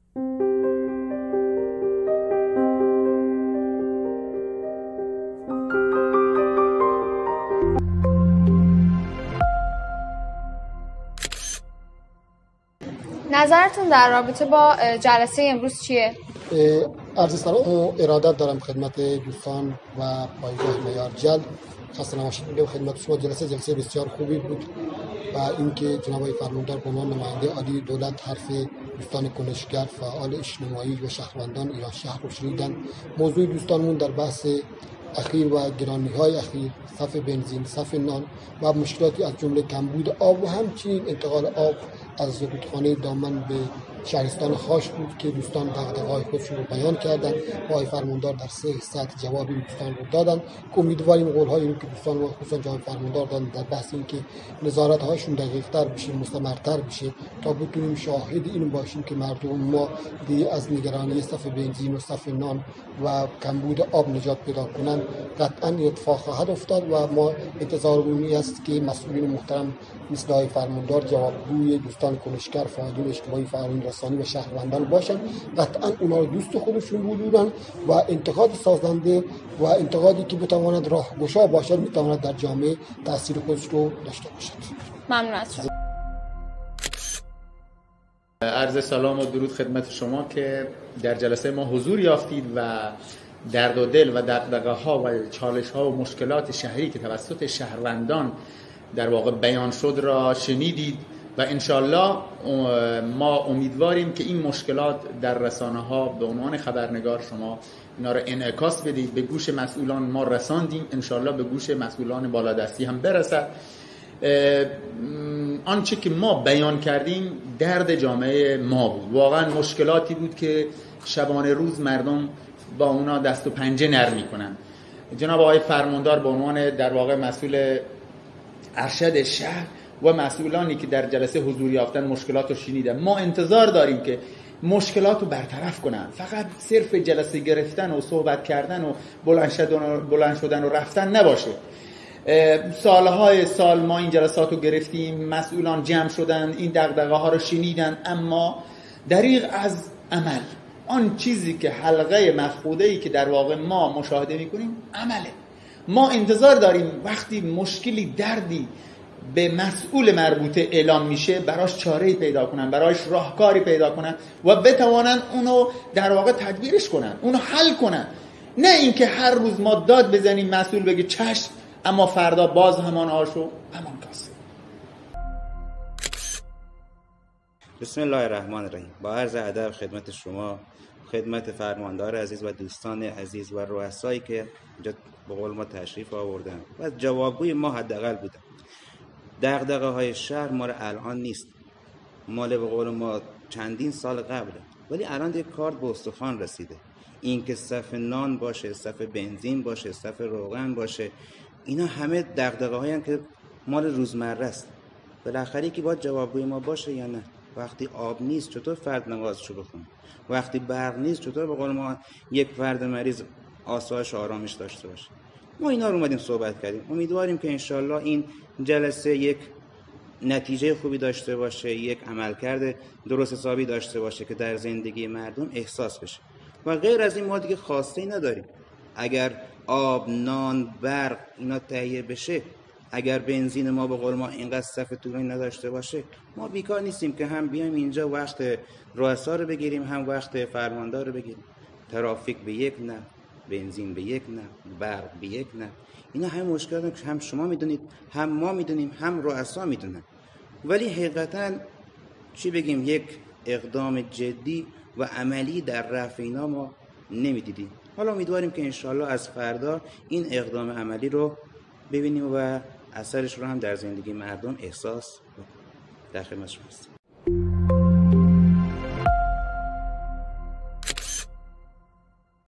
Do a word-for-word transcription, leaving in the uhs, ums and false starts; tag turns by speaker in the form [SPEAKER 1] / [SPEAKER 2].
[SPEAKER 1] نظرتون در رابطه با جلسه امروز چیه؟
[SPEAKER 2] عرض سلام و ارادت دارم خدمت دوستان و پایگاه معیار جلد. خسته نباشید میگم خدمت شما. جلسه جلسه بسیار خوبی بود و اینکه جناب آقای فرماندار به عنوان نماینده عالی دولت حرف دوستان کنشگر، فعال اجتماعی و شهروندان ایران شهر رو شنیدن. موضوع دوستانمون در بحث اخیر و گرانی‌های اخیر، صف بنزین، صف نان و مشکلاتی از جمله کمبود آب و همچنین انتقال آب از رودخانه دامن به شهرستان خاش بود که دوستان دغدغه‌های خودشون رو بیان کردن. آقای فرماندار در سه ساعت جواب این دوستان رو دادن. امیدواریم قول‌های رو که دوستان ما خصوصا جناب فرماندار دادن در بحث این که نظارت‌هاشون دقیق‌تر بشه، مستمرتر بشه تا بتونیم شاهد این باشیم که مردم ما دیگه از نگرانی صف بنزین و صف نان و کمبود آب نجات پیدا کنن. قطعاً اتفاق خواهد افتاد و ما انتظارمون است که مسئولین محترم مثل آقای فرماندار جوابگوی دوستان کنشگر، فعالین اجتماعی، فعالین رسانی و شهروندان باشن. قطعاً اونا رو دوست خودشون بودن و انتقاد سازنده و انتقادی که بتواند راهگشا باشد میتواند در جامعه تأثیر خودش رو داشته باشد.
[SPEAKER 1] ممنون از شما.
[SPEAKER 3] عرض سلام و درود خدمت شما که در جلسه ما حضور یافتید و درد و دل و دغدغه ها و چالش ها و مشکلات شهری که توسط شهروندان در واقع بیان شد را شنیدید و انشالله ما امیدواریم که این مشکلات در رسانه ها به عنوان خبرنگار شما اینا را انعکاس بدید. به گوش مسئولان ما رساندیم، انشالله به گوش مسئولان بالادستی هم برسد. آنچه که ما بیان کردیم درد جامعه ما بود، واقعا مشکلاتی بود که شبانه روز مردم با اونا دست و پنجه نرم میکنن. جناب آقای فرماندار به عنوان در واقع مسئول ارشد شهر و مسئولانی که در جلسه حضور یافتن مشکلات رو شنیدن، ما انتظار داریم که مشکلات رو برطرف کنن. فقط صرف جلسه گرفتن و صحبت کردن و بلند شدن و, بلند شدن و رفتن نباشه. سالهای سال ما این جلسات رو گرفتیم، مسئولان جمع شدن، این دغدغه ها رو شنیدن، اما دریغ از عمل. آن چیزی که حلقه مفقوده‌ای که در واقع ما مشاهده می‌کنیم عمله. ما انتظار داریم وقتی مشکلی، دردی به مسئول مربوطه اعلام میشه براش چاره‌ای پیدا کنن، براش راهکاری پیدا کنن و بتوانن اونو در واقع تدبیرش کنن، اونو حل کنن. نه اینکه هر روز ما داد بزنیم مسئول بگه چشم، اما فردا باز همان آشو همان کاسه.
[SPEAKER 4] بسم الله الرحمن الرحیم. با عرض ادب خدمت شما، خدمت فرماندار عزیز و دوستان عزیز و رؤسایی که اینجا به قول ما تشریف آوردن و جوابگوی ما حداقل بودن. دغدغه های شهر مال الان نیست، مال به قول ما چندین سال قبله، ولی الان یک کارت به استخوان رسیده. این که صف نان باشه، صف بنزین باشه، صف روغن باشه، اینا همه دغدغه هایی که مال روزمره است. بالاخره که باید جوابگوی ما باشه یا نه؟ وقتی آب نیست چطور فرد نمازشو بخونه؟ وقتی برق نیست چطور به قول ما یک فرد مریض آسایش آرامش داشته باشه؟ ما اینا رو اومدیم صحبت کردیم. امیدواریم که انشالله این جلسه یک نتیجه خوبی داشته باشه، یک عملکرد درست حسابی داشته باشه که در زندگی مردم احساس بشه و غیر از این ما دیگه خواسته نداریم. اگر آب، نان، برق اینا تهیه بشه، اگر بنزین ما به قول ما اینقدر صف طولانی نداشته باشه، ما بیکار نیستیم که هم بیایم اینجا وقت رؤسا رو بگیریم، هم وقت فرماندار رو بگیریم. ترافیک به یک نه، بنزین به یک نه، برق به یک نه. اینا هم مشکلاتی که هم شما میدونید، هم ما میدونیم، هم رؤسا میدونن. ولی حقیقتا چی بگیم، یک اقدام جدی و عملی در رفع اینا ما نمیدیدیم. حالا امیدواریم که انشالله از فردا این اقدام عملی رو ببینیم و اثرش رو هم در زندگی مردم احساس کنیم. در خدمت شما هستیم.